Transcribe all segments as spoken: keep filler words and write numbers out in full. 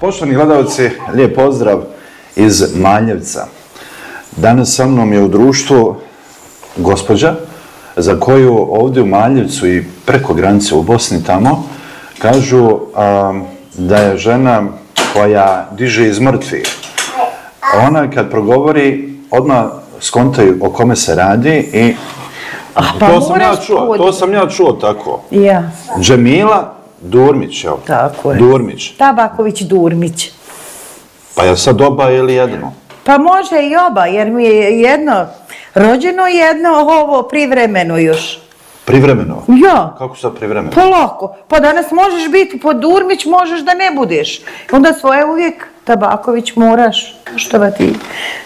Poštovani gledalci, lijep pozdrav iz Maljevca. Danas sa mnom je u društvu gospođa za koju ovdje u Maljevcu i preko granice u Bosni tamo kažu a, da je žena koja diže iz mrtvih. Ona kad progovori odmah skontaju o kome se radi i Ah, pa to, sam ja čuo, put. to sam ja čuo tako. Ja. Džemila Durmić, evo. Tako je. Durmić. Tabaković Durmić. Pa je sad oba ili jedno? Pa može i oba, jer mi je jedno rođeno, jedno ovo privremeno još. Privremeno? Ja. Kako sad privremeno? Pa lako. Pa danas možeš biti po Durmić, možeš da ne budeš. Onda svoje uvijek Tabaković moraš poštovati.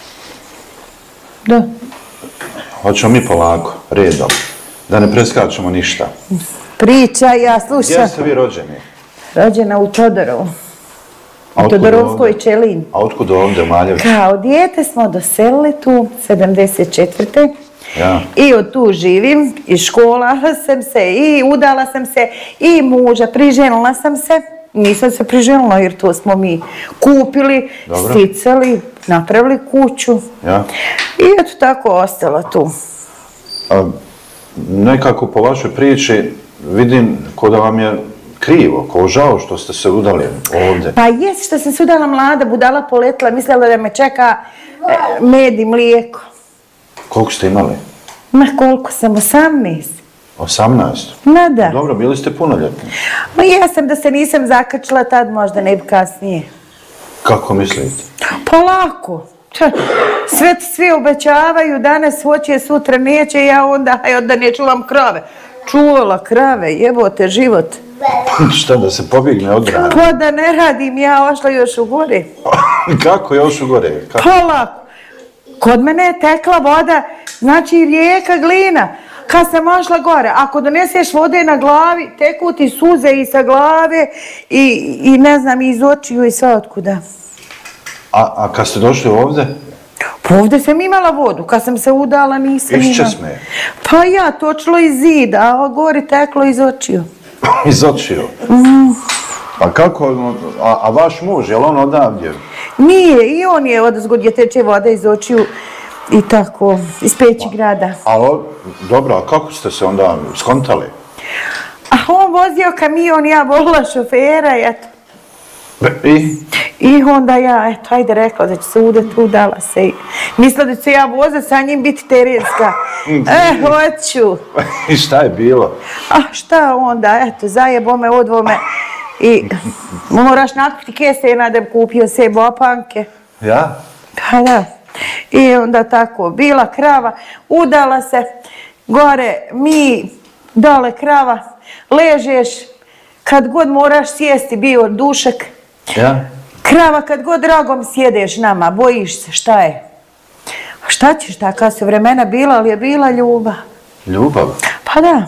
Da. Hoćemo mi polako, redom, da ne preskačemo ništa. Priča, ja slušam. Gdje ste vi rođeni? Rođena u Todorovu. A U otkud Todorovskoj ovdje? Čelin. A otkud ovdje u Maljevcu? Kao dijete smo doselili tu, sedamdeset četvrte. Ja. I od tu živim, i školala sam se, i udala sam se, i muža, priženila sam se. Nisam se priženila jer to smo mi kupili, Dobro. sticali, napravili kuću. Ja. I eto tako ostala tu. A, nekako po vašoj priči vidim ko da vam je krivo, ko žao što ste se udali ovdje. Pa jes što sam se udala mlada, budala poletila, mislila da me čeka e, med i mlijeko. Koliko ste imali? Ma koliko sam, osamnaest. osamnaest? Ma da. Dobro, bili ste punoljetni. Ma jesam da se nisam zakačila tad, možda ne bi kasnije. Kako mislite? Pa lako. Sve svi obećavaju, danas hoće, sutra neće, ja onda, aj onda ne čuvam krave. Čuvala krave, jebote život. Šta, da se pobjegne od grana? Pa da ne radim, ja ošla još u gore. Kako još u gore? Kako? Pa lako. Kod mene je tekla voda, znači rijeka glina. Kad sam ošla gore, ako doneseš vode na glavi, teku ti suze i sa glave i, i ne znam, iz očiju i sve otkuda. A, a kad ste došli ovdje? Pa ovdje sam imala vodu, kad sam se udala nisam imala. Iščesme? Pa ja, točilo iz zida, a gori teklo iz očiju. Iz očiju? Mm. A kako, a, a vaš muž, je li on odavdje? Nije, i on je odazgod je teče voda iz očiju i tako, iz Peći grada. A dobro, a kako ste se onda skontali? A on vozio kamion, ja volila šofera i eto. I? I onda ja, eto, ajde rekla da ću se udati, udala se i mislila da ću ja voza sa njim biti terenska. E, hoću. I šta je bilo? A šta onda, eto, zajebo me, odvo me i moraš nakupiti kesena da bi kupio sebi opanke. Ja? Pa da. I onda tako, bila krava, udala se, gore mi, dole krava, ležeš, kad god moraš sjesti, bio dušek. Ja? Krava kad god rogom sjedeš nama, bojiš se, šta je? A šta ćeš, taka su vremena bila, ali je bila ljubav. Ljubav? Pa da.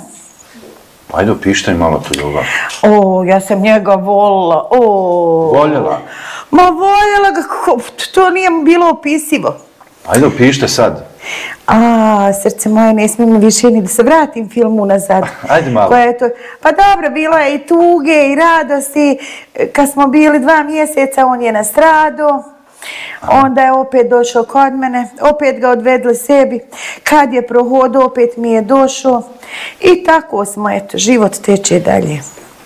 Ajde, opišite mi malo tu ljubav. O, ja sam njega volila, o. Voljela? Ma voljela ga, to nije bilo opisivo. Ajde, opišite sad. A, srce moje, ne smijem više ni da se vratim filmu nazad. Ajde malo. Koja je to... Pa dobro, bilo je i tuge i radosti. Kad smo bili dva mjeseca, on je nastradao. Onda je opet došao kod mene, opet ga odvedli sebi. Kad je prohodao, opet mi je došao. I tako smo, eto, život teče dalje.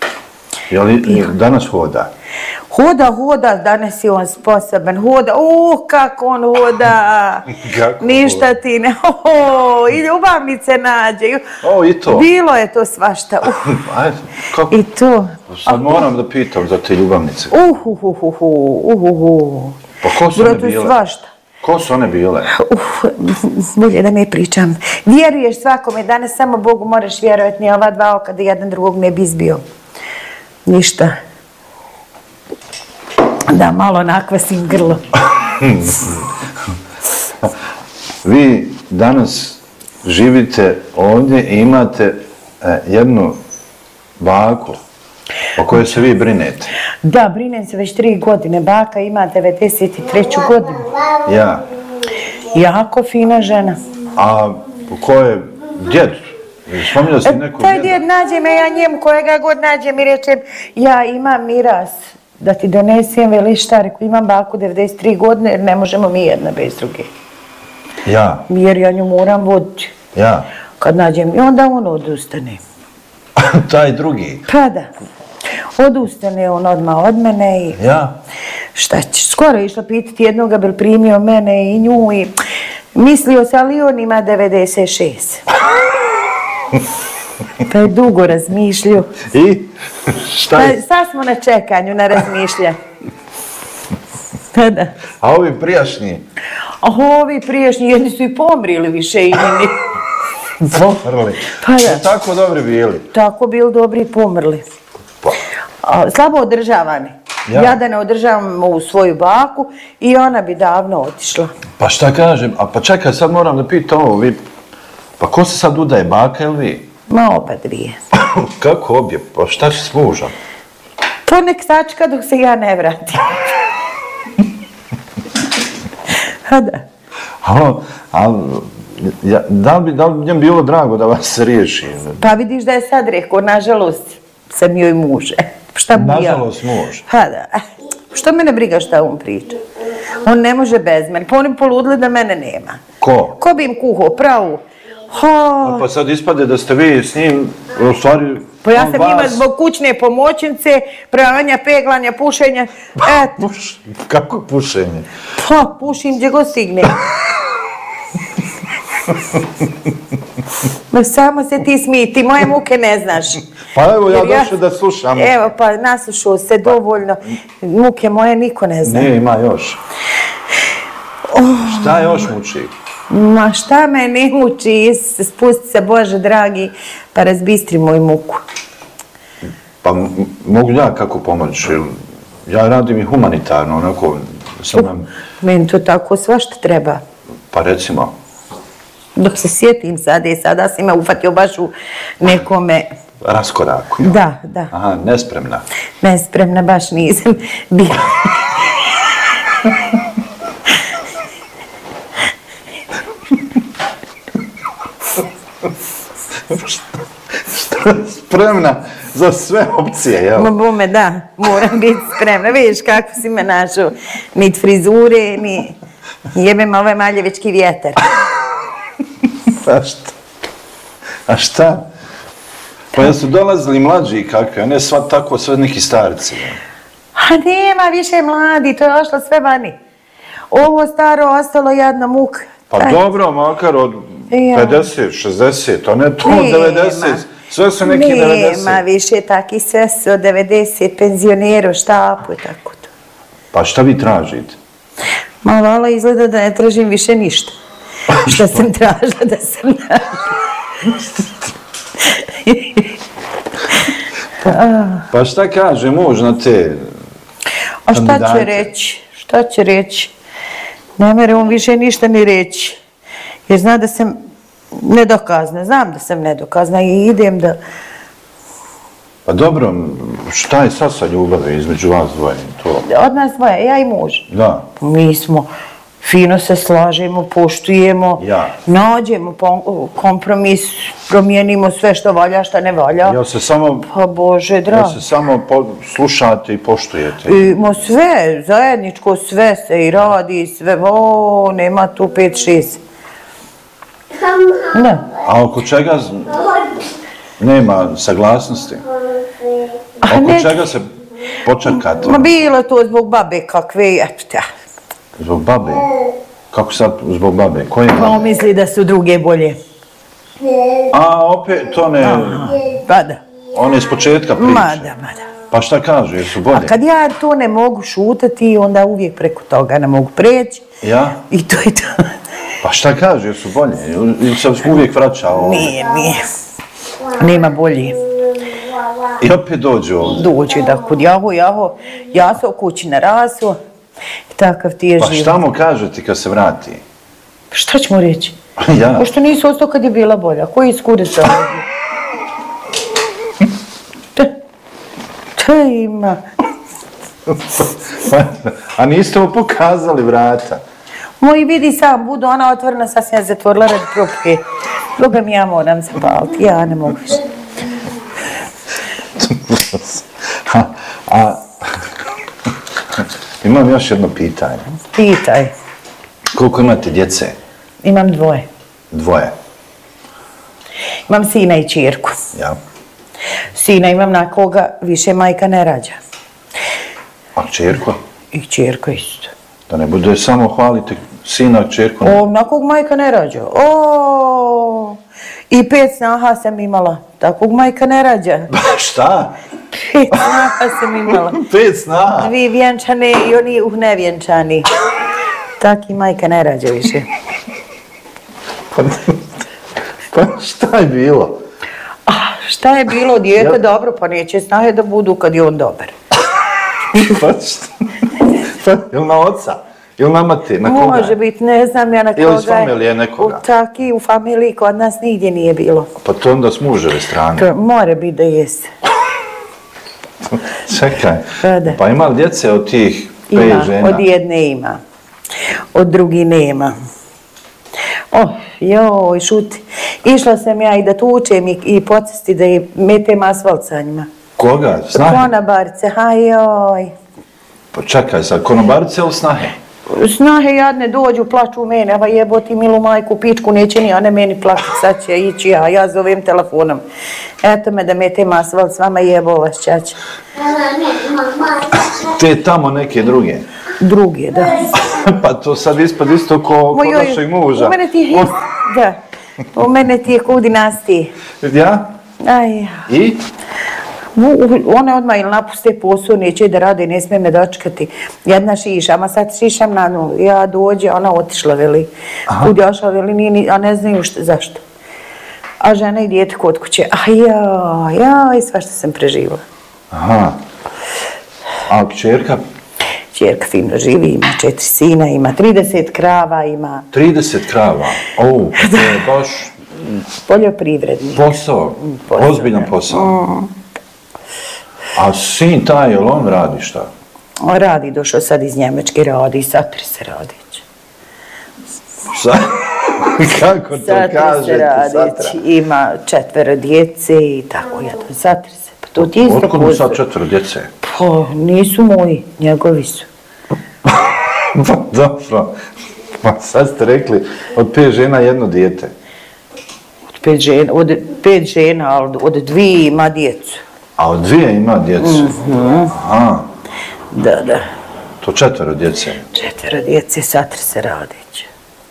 Je li danas hoda? Hoda, hoda, danas je on sposoban, hoda, uh, kako on hoda, Kako ništa hoda? ti ne, oh, i ljubavnice nađe. O, i to? Bilo je to svašta, uh. Ajde, kako? I to. Sad moram da pitam za te ljubavnice. Uh, uh, uh, uh, uh, uh, uh. Pa ko su one Bilo bile? tu svašta. Ko su one bile? Uh, bolje da ne pričam. Vjeruješ svakome, danas samo Bogu moraš vjerovati, nije ova dva oka da jedan drugog ne bi izbio. Ništa. Da malo nakvasim grlo. Vi danas živite ovdje i imate e, jednu baku o kojoj se vi brinete. Da, brinem se već tri godine. Baka ima devedeset treću godinu. Ja. Jako fina žena. A ko je djed? Spominjao si nekog Taj djeda? djed nađe me, ja njemu kojega god nađem i rečem, ja imam miras da ti donesem, veli šta, rekao, imam baku devedeset tri godine jer ne možemo mi jedna bez druge. Ja? Jer ja nju moram voditi. Ja? Kad nađem, i onda on odustane. Taj drugi? Pa da. Odustane on odmah od mene i... Ja? Šta će, skoro je išla pitati jednoga, bil primio mene i nju i... Mislio se, ali on ima devedeset šest. Pa je dugo razmišljio. I? Šta je? Pa sad smo na čekanju, na razmišljanju. Pa da. A ovi prijašnji? A ovi prijašnji, jedni su i pomrili više i meni. Pomrli? Pa da. Su tako dobri bili? Tako bili dobri i pomrli. A, slabo održavani. Ja. Ja da ne održavam u svoju baku i ona bi davno otišla. Pa šta kažem? A pa čekaj, sad moram da pitam ovo, vi... Pa ko se sad udaje, baka ili vi? Ma oba dvije. Kako obje? Pa šta će s mužom? To nek sačka dok se ja ne vratim. A da. Alo, ali... Ja, da li bi, da li bi bilo drago da vas se riješi? Pa vidiš da je sad rekao, nažalost, sam joj muže. Šta mu ja? Nažalost muž. Pa da. Što mene briga šta on priča? On ne može bez mene. Pa oni poludili da mene nema. Ko? Ko bi im kuhao pravu? Ha. Pa sad ispade da ste vi s njim, u stvari... Pa ja on sam vas- njima zbog kućne pomoćnice, pranja, peglanja, pušenja. Eto, Puš, kako pušenje? pa pušim gdje god stigne. Ma samo se ti smiji, ti moje muke ne znaš. Pa evo, ja Jer došao da slušam. Evo, pa naslušao se dovoljno. Muke moje niko ne zna. Ne, ima još. Šta još muči? Ma šta me ne muči, spusti se Bože dragi, pa razbistri moju muku. Pa m- mogu ja kako pomoći? Jel, ja radim i humanitarno, onako, sam nam, Meni to tako svašta treba. pa recimo, Dok se sjetim sada i sada si me ufatio baš u nekome... raskoraku. jel? Da, da. Aha, nespremna. Nespremna baš nisam bila. Spremna za sve opcije, jel? Ma bome, da, moram biti spremna. Vidiš kako si me našao. Nit frizure, ni... Jebe me ovaj maljevički vjetar. A šta? A šta? Pa jesu dolazili mlađi kakvi, a ne sva tako sve neki starci. jel? A nema više mladi, to je ošlo sve vani. Ovo staro ostalo jadna muka. Pa Aj, dobro, makar od Ja. pedeset, šezdeset, a ne to Nema. devedeset. Sve su neki Nema devedeset. više taki, sve su od devedeset penzionera, štapu i tako to. Pa šta vi tražite? Ma vala izgleda da ne tražim više ništa. Šta sam tražila da sam Pa šta kaže muž na te A šta će kandidate? reći? Šta će reći? Ne mere on više ništa ni reći. Jer zna da sam nedokazna. Znam da sam nedokazna i idem da... Pa dobro, šta je sad sa ljubavi između vas dvoje? To, Od nas dvoje, ja i muž. da. Mi smo fino se slažemo, poštujemo, Ja. nađemo pom- kompromis, promijenimo sve što valja, što ne valja. Ja se samo, Pa Bože ja drag. se samo po, slušate i poštujete. I, mo sve, zajedničko sve se i radi, sve, o, nema tu pet, šest. Ne. A oko čega z- nema saglasnosti? A Oko ne- čega se počekate? Ma bilo je to zbog babe kakve, eto ta. Zbog babe? Kako sad zbog babe? Koje Pa on babe? misli da su druge bolje. A, opet, to ne, Pa da. one iz početka priče. Ma da, ma da. Pa šta kažu, jesu bolje? A kad ja to ne mogu šutati, onda uvijek preko toga ne mogu preći. Ja? I to je to. Pa šta kažu, jesu bolje? Ili ili se uvijek vraća ovdje? Nije, nije. Nema bolje. I opet dođu ovdje. Dođe da kud jaho, jaho, ja sam u kući narasu. Takav ti je Pa život. šta mu kažete kad se vrati? Šta ćemo reći? Ja? Pošto nisu ostao kad je bila bolja. Koji iskude se ovdje? Šta? Šta ima? A niste mu pokazali vrata? Moji vidi sam, budu ona otvorena, sasvim ja zatvorila radi propke. Druga mi ja moram zapaliti, ja ne mogu više. a, a Imam još jedno pitanje. Pitaj. Koliko imate djece? Imam dvoje. Dvoje. Imam sina i ćerku. Ja. Sina imam na koga više majka ne rađa. A ćerko? I ćerka isto. Da ne bude samo hvalite sina, ćerku. O, na kog majka ne rađa. O, i pet snaha sam imala. Takvog majka ne rađa. Šta? Pet snaha sam imala. Pet snaha? Dvi vjenčane i oni uh nevjenčani. Taki majka ne rađa više. Pa, pa šta je bilo? A, šta je bilo? Dijete dobro, pa neće snahe da budu kad je on dobar. Pa šta? Pa, ili na oca? Ili na mati? Na koga? Može biti, ne znam ja na koga. Ili iz familije nekoga? U, taki, u familiji kod nas nigdje nije bilo. Pa to onda s muževe strane. To mora biti da jeste. Čekaj, Pa da. pa ima li djece od tih pet Ima, žena? od jedne ima. Od drugi nema. Oh, joj, šuti. Išla sam ja i da tučem i, i po cesti da je metem asfalt sa njima. Koga? Snahe? Konobarce, hajoj. Pa čekaj sad, konobarice ili snahe? Snahe jadne dođu, plaču u mene, ava jeboti milu majku, pičku, neće ni one meni plaćati, sad će ići ja, ja zovem telefonom. Eto me da metem asfalt s vama, jebo vas čača. Te tamo neke druge? Druge, da. Pa to sad ispad isto ko, ko našeg muža. U mene ti je, da, u mene ti je ko u dinastiji. Ja? Aj, I? one odmah ili napuste posao, neće da rade, ne smije me dočekati. Jedna šiša, ma sad šišam na nulu. Ja dođe, ona otišla, veli. Kud je ošla, veli, nije, ni, a ne znaju što, zašto. A žena i dijete kod kuće. A ja, ja, i svašta sam preživjela. Aha. A kćerka? Čerka fino živi, ima četiri sina, ima trideset krava, ima... trideset krava? O, to je baš poljoprivrednik. posao, Posao, ozbiljan da. posao. A sin taj, jel on radi šta? On radi, došao sad iz Njemačke, radi, satri se radić. Sa... Kako to Satri se kažete, radić, satra? ima četvero djece i tako, jedan, satri se. Pa to ti isto Otkud mu posao. sad četvero djece? Pa, nisu moji, njegovi su. Pa dobro. Pa sad ste rekli, od pet žena jedno dijete. Od pet žena, od pet žena, ali od dvije ima djecu. A od dvije ima djece? Aha. Da, da. To četvero djece. Četvero djece, satri se radić.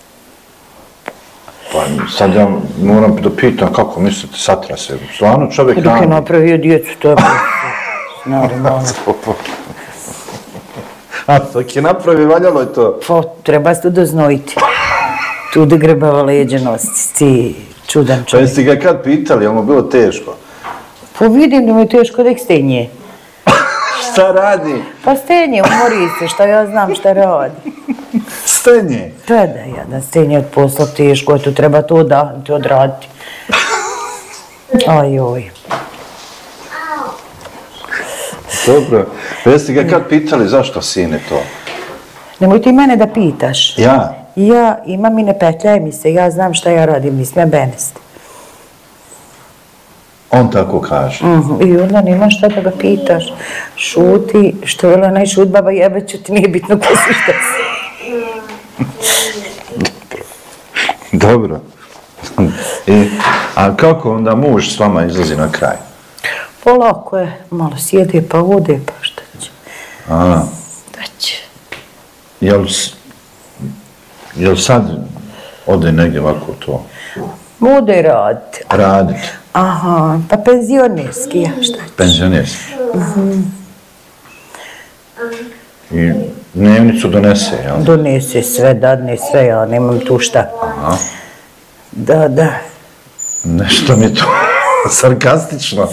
Pa sad ja moram da pitam kako mislite satra se. Stvarno čovjek Dok je radi. napravio djecu, to je normalno. A dok je napravi, valjalo je to. Pa, treba se tu doznojiti. Tu da grebava leđa nositi, ti čudan Pa čovjek. jeste ga kad pitali, jel mu bilo teško? Pa vidim da mu je teško da ih stenje. Šta radi? Pa stenje, umori se, šta ja znam šta radi. Stenje. Pa da, jedan stenje od posla teško, tu treba to da, to odraditi. Ajoj. Dobro. Pa jeste ga kad pitali zašto sine to? Nemoj ti mene da pitaš. Ja? Ja imam i ne petljaj mi se, ja znam šta ja radim, nisam ja benest. On tako kaže. Mhm, i onda nema šta da ga pitaš. Šuti, što je onaj šut, baba jebeću ti, nije bitno ko si šta si. Dobro. I, a kako onda muž s vama izlazi na kraj? Polako je, malo sjede pa ode, pa šta će. A, Da će. jel, s- jel sad ode negdje ovako to Ode raditi. raditi? Aha, pa penzionerski, ja šta će. Penzionerski. I dnevnicu donese, jel? Donese sve, dadne sve, ja nemam tu šta. Aha. Da, da. Nešto mi je to sarkastično.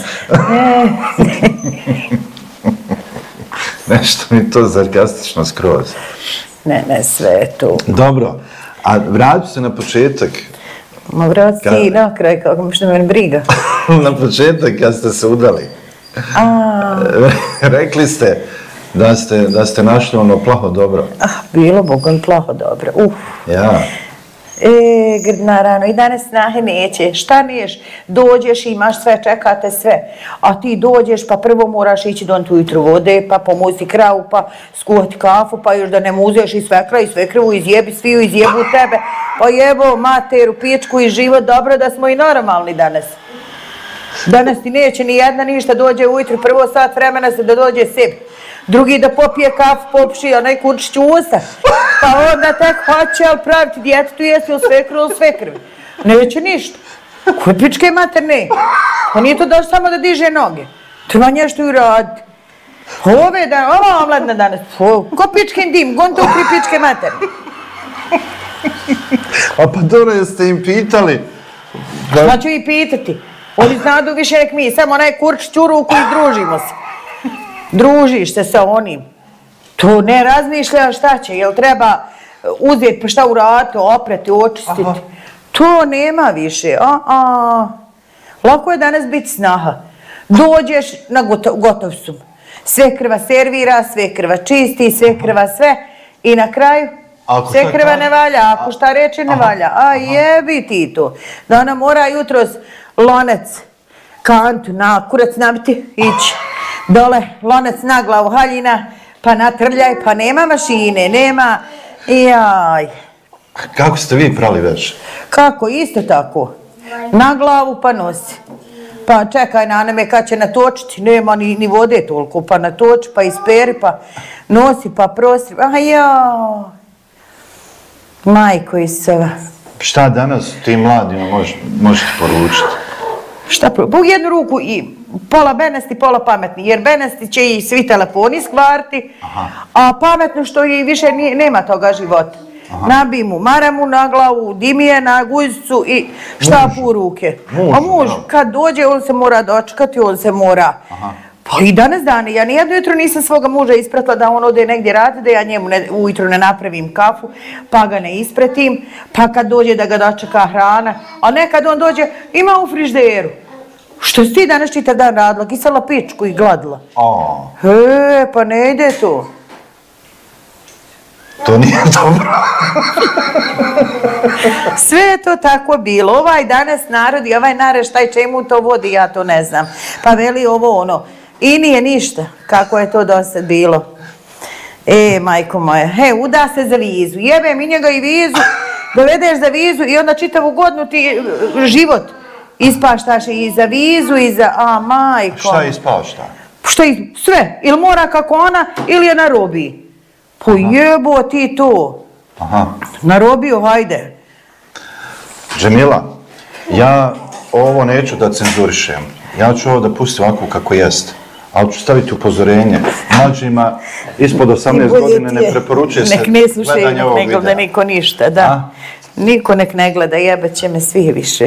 Nešto mi je to sarkastično skroz. Ne, ne, sve je tu. Dobro, a vraću se na početak. Ma vrat Kad- ti na kraj, kako mi što mene briga. Na početak kad ste se udali. A, Rekli ste da ste, da ste našli ono plaho dobro. ah, bilo Bogom plaho dobro. Uf, Ja. E, grdna rano, i danas snahe neće, šta niješ, dođeš, imaš sve, čekate sve, a ti dođeš pa prvo moraš ići donti ujutru vode, pa pomusti kravu, pa skuhati kafu, pa još da ne muzeš i svekra i svekrvu izjebi, sviju izjebu tebe, pa jebo materu, pičku i život, dobro da smo i normalni danas. Danas ti neće ni jedna ništa, dođe ujutru, prvo sat vremena se da dođe sebi. Drugi da popije kafu, popuši onaj kurčić u usta. Pa onda tek hoće, ali praviti djetetu jesi ili svekru ili svekrvi. Neće ništa. Koje pičke mater ne? Pa nije to došlo samo da diže noge. Treba nešto i raditi. Ove dan, ova omladna danas, ko pičkin dim, gon to ukri pičke mater. A pa dobro, jeste im pitali? Šta ću i pitati? Oni znadu više nek mi, samo onaj kurčić u ruku i družimo se. Družiš se sa onim. To ne razmišlja šta će, jel treba uzeti pa šta uraditi, opreti, očistiti. Aha. To nema više. A, a. Lako je danas biti snaha. Dođeš na gotov, gotov sum. Sve krva servira, sve krva čisti, sve krva sve. I na kraju ako sve krva ne valja, ako šta reče ne valja. A jebi ti to. Da ona mora jutros lonac, kantu, na kurac nabiti, ići. Dole, lonac na glavu, haljina, pa natrljaj, pa nema mašine, nema, jaj. Kako ste vi prali već? Kako, isto tako. Na glavu pa nosi. Pa čekaj na neme kad će natočiti, nema ni, ni vode toliko, pa natoči, pa isperi, pa nosi, pa prosi, a jaj. Majko Isova. Šta danas ti mladima mož, možete poručiti? Šta, u jednu ruku i pola benesti, pola pametni, jer benesti će i svi telefoni skvarti, a pametno što i više nije, nema toga života. Aha. Nabij mu maramu na glavu, dimije na guzicu i štapu u ruke. Muž, a muž, no. Kad dođe, on se mora dočekati, on se mora... Aha. Pa i danas dane, ja nijedno jutro nisam svoga muža ispratila da on ode negdje radi, da ja njemu ne, ujutro ne napravim kafu, pa ga ne ispratim, pa kad dođe da ga dočeka hrana, a nekad on dođe, ima u frižderu. Što si ti danas čitav dan radila, kisala pičku i gladila? Oh. E, pa ne ide to. To nije dobro. Sve je to tako bilo. Ovaj danas narod i ovaj naraštaj čemu to vodi, ja to ne znam. Pa veli ovo ono. I nije ništa, kako je to dosad bilo. E, majko moja, he, uda se za vizu, jebe mi njega i vizu, dovedeš za vizu i onda čitavu godinu ti život ispaštaš i za vizu i za, a, majko. Šta ispašta? Šta is, sve, ili mora kako ona, ili je na robiji. Po jebo ti to. Aha. Na robiju, hajde. Džemila, ja ovo neću da cenzurišem. Ja ću ovo da pustim ovako kako jest. Ali ću staviti upozorenje. Mlađima ispod osamnaest godine ne preporučuje se gledanje ovog videa. Nek ne slušaju, nek ne gleda niko ništa, da. A? Niko nek ne gleda, jebaće me svi više.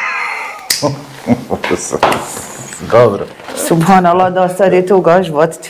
Dobro. Subhanallah, da sad je tu gaš voditi.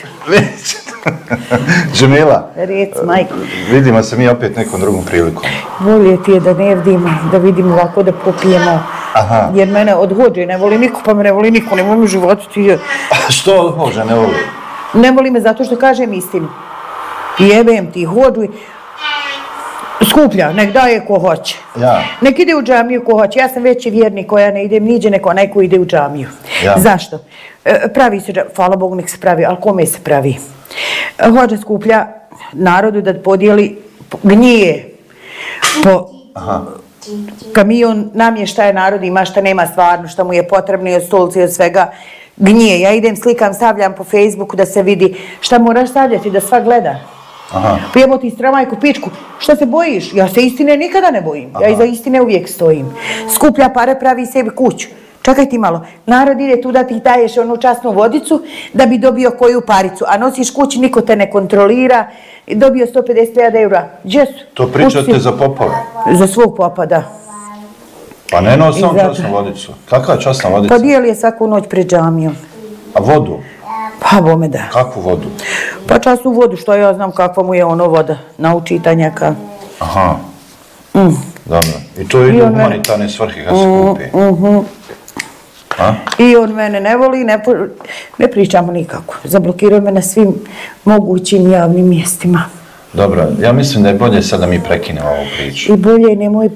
Džemila, Rijec, majko. Vidimo se mi opet nekom drugom prilikom. Bolje ti je da ne vidimo, da vidimo ovako da popijemo. Aha. Jer mene od hođe ne voli niko, pa me ne voli niko, ne volim u životu ti je. A što od hođe ne voli? Ne voli me zato što kažem istinu. Jebem ti hođu i skuplja, nek daje ko hoće. Ja. Nek ide u džamiju ko hoće. Ja sam veći vjernik koja ne idem niđe, neko onaj ko ide u džamiju. Ja. Zašto? E, pravi se džamiju, hvala Bogu nek se pravi, ali kome se pravi? Hođa skuplja narodu da podijeli gnije po Aha. kamion namještaje narod ima šta nema stvarno, šta mu je potrebno i od stolice i od svega gnije. Ja idem, slikam, stavljam po Facebooku da se vidi šta moraš stavljati da sva gleda. Aha. Pijemo ti stramajku pičku, šta se bojiš? Ja se istine nikada ne bojim, Aha. ja iza istine uvijek stojim. Skuplja pare, pravi sebi kuću. Čekaj ti malo, narod ide tu da ti daješ onu časnu vodicu da bi dobio koju paricu, a nosiš kući, niko te ne kontrolira, dobio sto pedeset hiljada eura. Gdje su? To pričate za popove? Za svog popa, da. Pa ne nosi sam časnu vodicu. Kakva je časna vodica? Pa dijeli je svaku noć pred džamijom. A vodu? Pa bome da. Kakvu vodu? Pa časnu vodu, što ja znam kakva mu je ono voda, nauči tanjaka. Aha. Mm. Dobro. I to ide u humanitarne svrhe kad se kupi? Mhm. A? I on mene ne voli, ne, ne pričamo nikako. Zablokirao me na svim mogućim javnim mjestima. Dobro, ja mislim da je bolje sad da mi prekinemo ovu priču. I bolje nemoj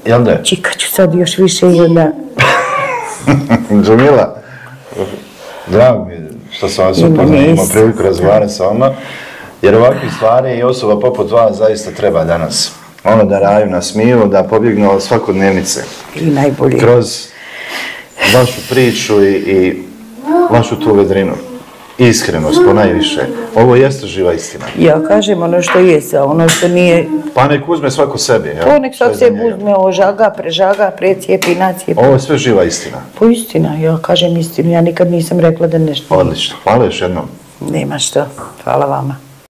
Jel da? Čekat ću sad još više i onda... Džamila, drago mi je što sam vas upoznao, imao priliku razgovarati sa vama, jer ovakve stvari i osoba poput vas zaista treba danas. Ono da raju na smiju, da pobjegnu od svakodnevnice. I najbolje. Kroz vašu priču i, i vašu tu vedrinu. Iskrenost, po najviše. Ovo jeste živa istina. Ja kažem ono što je, a ono što nije... Pa nek uzme svako sebi. Jel? To nek svak sebi uzme, ovo žaga, prežaga, precijepi, nacijepi. Ovo je sve živa istina. Po istina, ja kažem istinu, ja nikad nisam rekla da nešto... Odlično. Hvala još jednom. Nema što. Hvala vama.